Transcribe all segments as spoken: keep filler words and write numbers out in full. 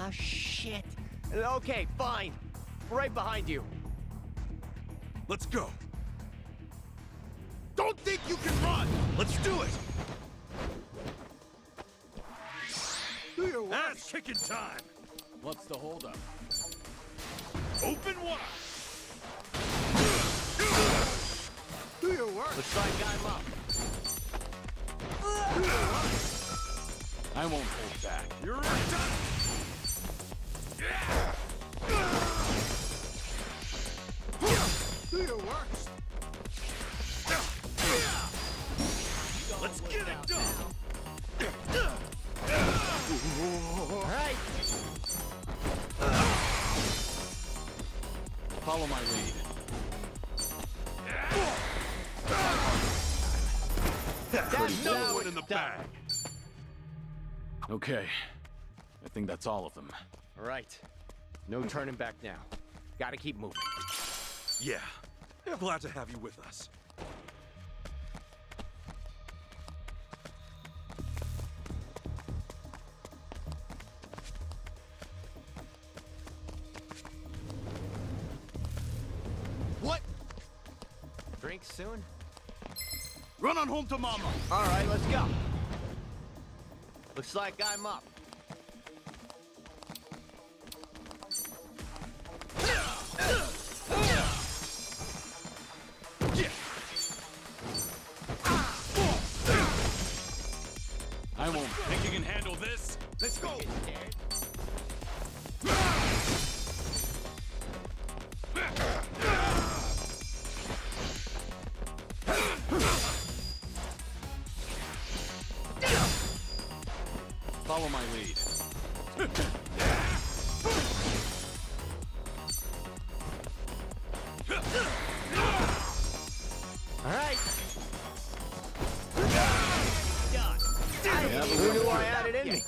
Ah, shit. Okay, fine. Right behind you. Let's go. Don't think you can run! Let's do it! Do your work. Ass kicking time! What's the holdup? Open wide! Do your work! Looks like I'm up. Do your work! I won't hold back. You're right, done! Yeah! Do your work! Let's get it done! All right. Follow my lead. That's No now one it's in the done. bag! Okay. I think that's all of them. All right. No turning back now. Gotta keep moving. Yeah. Glad to have you with us. What? Drink soon? Run on home to Mama! All right, let's go. Looks like I'm up. I won't. Think you can handle this? Let's go! Get scared. Follow my lead. All right. Done. Yeah, but Who we're knew I not had it in me?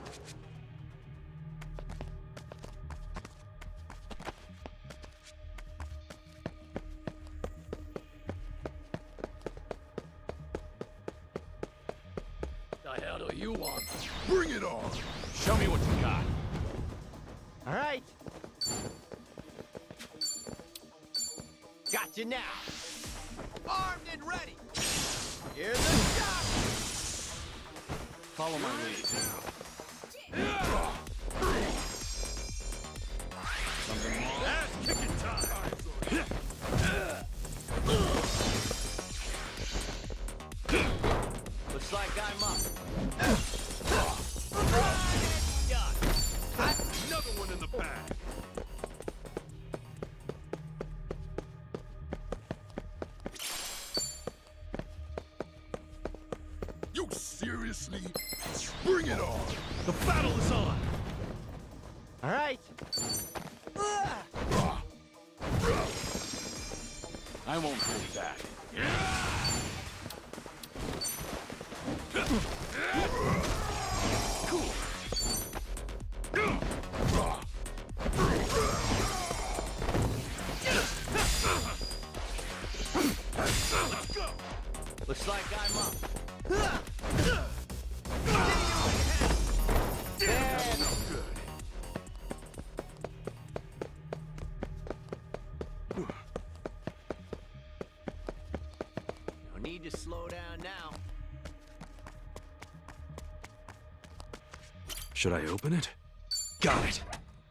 The hell do you want? Bring it on! Show me what you got. All right. Got you now. Armed and ready. Here's the shot. Follow my lead. Something wrong? Ass kicking time! Looks like I'm up. Done. Another one in the bag! You seriously? Bring it on! The battle is on! All right. I won't hold back. Cool! Let's go! Looks like I'm up. That's no good. No need to slow down now. Should I open it? Got it!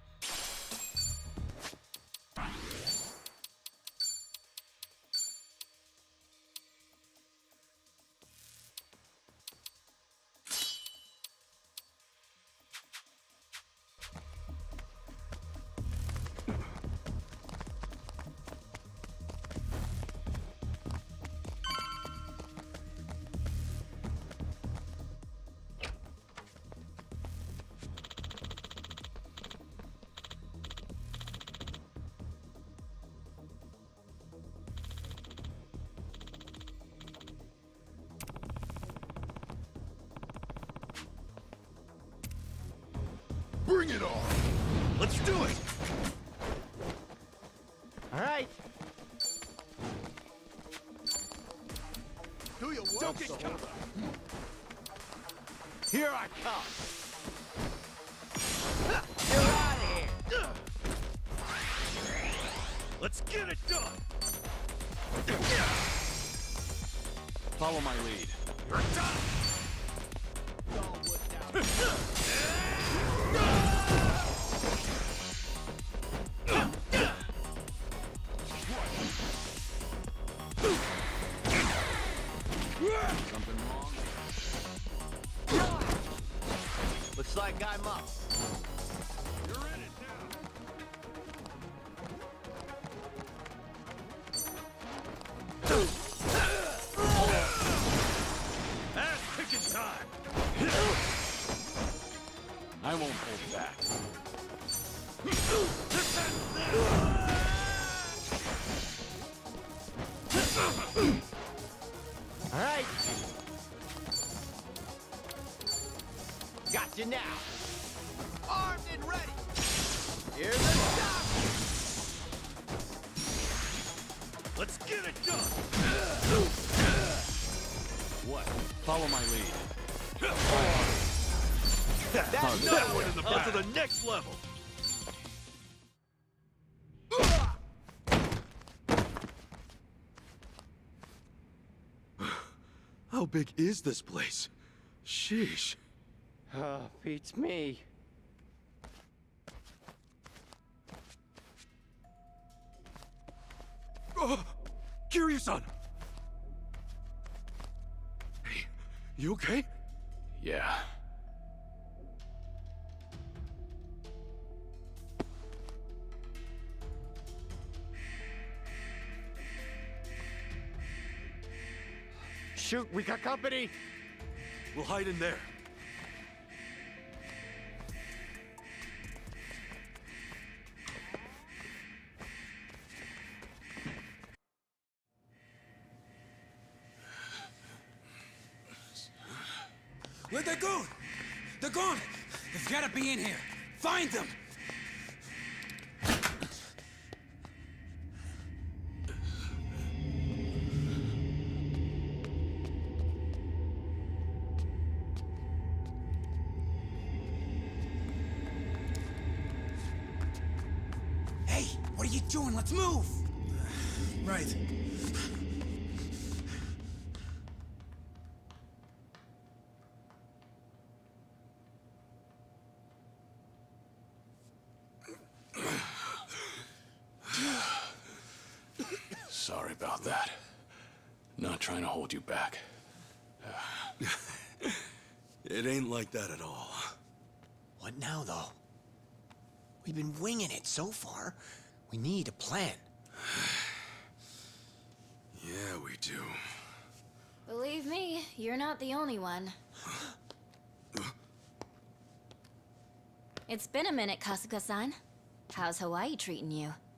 Bring it on! Let's do it! All right. Do your work. Don't get caught. Here I come. Here Follow my lead. You're done! All worked out. Something wrong? Looks like I'm up. You're in it now. That's picking time. I won't hold back. All right. Got you now. Armed and ready. Here's the stop. Let's get it done. What? Follow my lead. That's That one in the back. to the next level. How big is this place? Sheesh. Oh, beats me. Oh, Kiryu-san! Hey, you okay? Yeah. Shoot, we got company. We'll hide in there. Where'd they go? They're gone! They've gotta be in here! Find them! Hey, what are you doing? Let's move! Right. Sorry about that. Not trying to hold you back. It ain't like that at all. What now, though? We've been winging it so far. We need a plan. Yeah, we do. Believe me, you're not the only one. It's been a minute, Kasuga-san. How's Hawaii treating you?